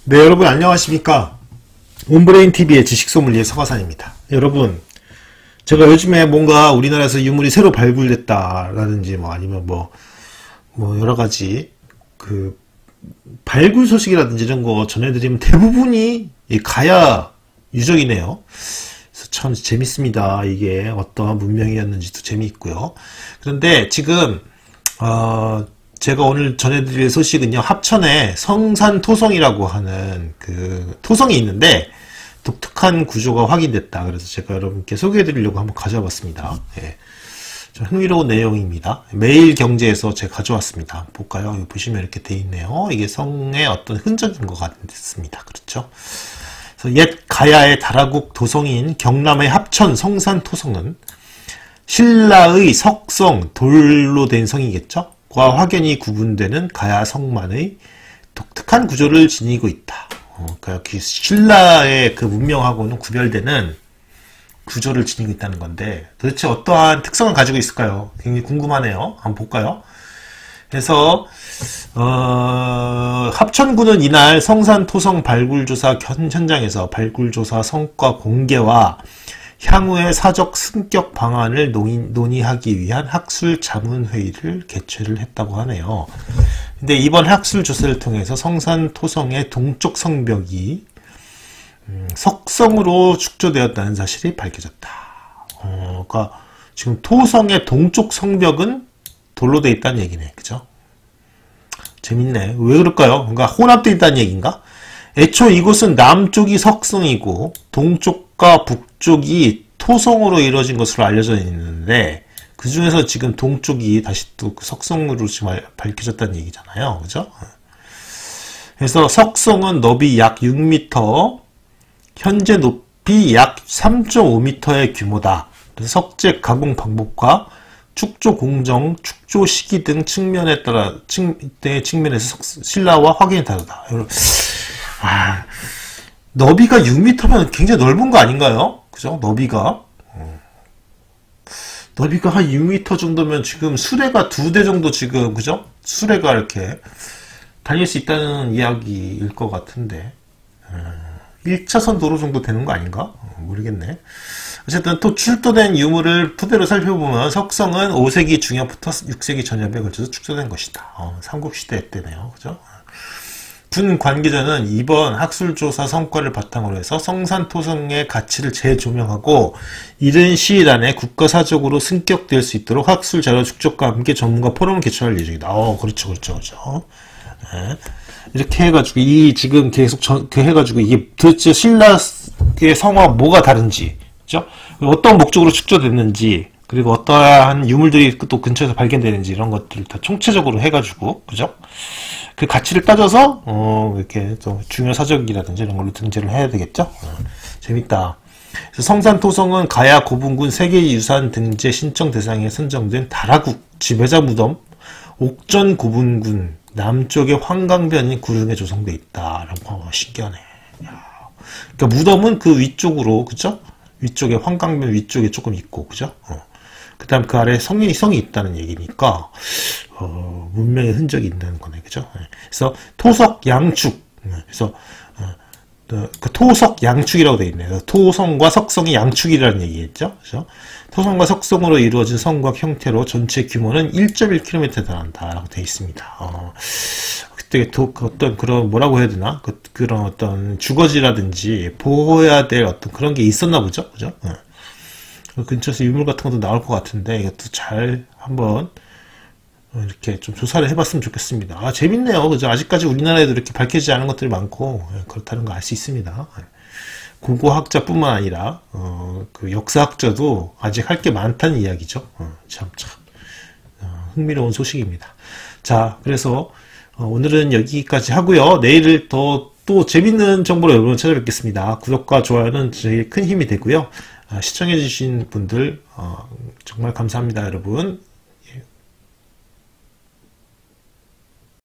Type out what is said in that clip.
네, 여러분 안녕하십니까. 온브레인TV의 지식소믈리에 서가산입니다. 여러분, 제가 요즘에 뭔가 우리나라에서 유물이 새로 발굴됐다라든지 아니면 여러가지 발굴 소식이라든지 이런 거 전해드리면 대부분이 이 가야 유적이네요. 그래서 참 재밌습니다. 이게 어떠한 문명이었는지도 재미있고요. 그런데 지금 제가 오늘 전해드릴 소식은요, 합천에 성산토성이라고 하는 토성이 있는데 독특한 구조가 확인됐다. 그래서 제가 여러분께 소개해드리려고 한번 가져와봤습니다. 예. 좀 흥미로운 내용입니다. 매일경제에서 제가 가져왔습니다. 볼까요? 여기 보시면 이렇게 돼 있네요. 이게 성의 어떤 흔적인 것 같습니다. 그렇죠? 그래서 옛 가야의 다라국 도성인 경남의 합천 성산토성은 신라의 석성, 돌로 된 성이겠죠? 과 확연히 구분되는 가야 성만의 독특한 구조를 지니고 있다. 그러니까 신라의 그 문명하고는 구별되는 구조를 지니고 있다는 건데 도대체 어떠한 특성을 가지고 있을까요? 굉장히 궁금하네요. 한번 볼까요? 그래서 합천군은 이날 성산토성 발굴조사 현장에서 발굴조사 성과 공개와 향후의 사적 승격 방안을 논의하기 위한 학술 자문회의를 개최를 했다고 하네요. 근데 이번 학술 조사를 통해서 성산토성의 동쪽 성벽이 석성으로 축조되었다는 사실이 밝혀졌다. 그러니까 지금 토성의 동쪽 성벽은 돌로 되어 있다는 얘기네. 그죠? 재밌네. 왜 그럴까요? 그러니까 혼합되어 있다는 얘기인가? 애초 이곳은 남쪽이 석성이고 동쪽과 북쪽이 토성으로 이루어진 것으로 알려져 있는데 그 중에서 지금 동쪽이 다시 또 그 석성으로 지금 밝혀졌다는 얘기잖아요. 그죠? 그래서 석성은 너비 약 6m, 현재 높이 약 3.5m의 규모다. 그래서 석재 가공 방법과 축조 공정, 축조 시기 등 측면에 따라 측면에서 신라와 확연히 다르다. 너비가 6m면 굉장히 넓은 거 아닌가요? 그죠? 너비가 한 6m 정도면 지금 수레가 2대 정도 지금, 그죠? 수레가 이렇게 다닐 수 있다는 이야기일 것 같은데 1차선 도로 정도 되는 거 아닌가? 모르겠네. 어쨌든 또 출토된 유물을 토대로 살펴보면 석성은 5세기 중엽부터 6세기 전엽에 걸쳐서 축소된 것이다. 삼국시대 때네요. 그죠? 군 관계자는 이번 학술조사 성과를 바탕으로 해서 성산토성의 가치를 재조명하고 이른 시일 안에 국가사적으로 승격될 수 있도록 학술자료 축적과 함께 전문가 포럼을 개최할 예정이다. 그렇죠. 네. 이렇게 해가지고 지금 계속 해가지고 이게 도대체 신라의 성과 뭐가 다른지, 그죠? 어떤 목적으로 축조됐는지, 그리고 어떠한 유물들이 또 근처에서 발견되는지 이런 것들을 다 총체적으로 해가지고, 그죠? 그 가치를 따져서 이렇게 또 중요 사적이라든지 이런 걸로 등재를 해야 되겠죠? 재밌다. 그래서 성산토성은 가야 고분군 세계유산 등재 신청 대상에 선정된 다라국 지배자 무덤 옥전 고분군 남쪽의 환강변인 구릉에 조성되어 있다라고. 신기하네. 그러니까 무덤은 그 위쪽으로, 그죠? 위쪽에 환강변 위쪽에 조금 있고, 그죠? 그 다음 그 아래 성이 있다는 얘기니까 문명의 흔적이 있다는 거네. 그죠? 그래서 토석 양축, 그래서 그 토석 양축이라고 되어 있네요. 토성과 석성이 양축이라는 얘기겠죠? 그죠? 토성과 석성으로 이루어진 성곽 형태로 전체 규모는 1.1km에 달한다라고 되어 있습니다. 그때 어떤 그런 뭐라고 해야 되나? 그런 어떤 주거지라든지 보호해야 될 어떤 그런 게 있었나 보죠? 그죠? 근처에서 유물 같은 것도 나올 것 같은데 이것도 잘 한번 이렇게 좀 조사를 해봤으면 좋겠습니다. 재밌네요. 그죠? 아직까지 우리나라에도 이렇게 밝혀지지 않은 것들이 많고 그렇다는 거 알 수 있습니다. 고고학자뿐만 아니라 그 역사학자도 아직 할 게 많다는 이야기죠. 참 흥미로운 소식입니다. 자, 그래서 오늘은 여기까지 하고요. 내일을 또 재밌는 정보로 여러분 찾아뵙겠습니다. 구독과 좋아요는 제일 큰 힘이 되고요. 시청해주신 분들 정말 감사합니다, 여러분.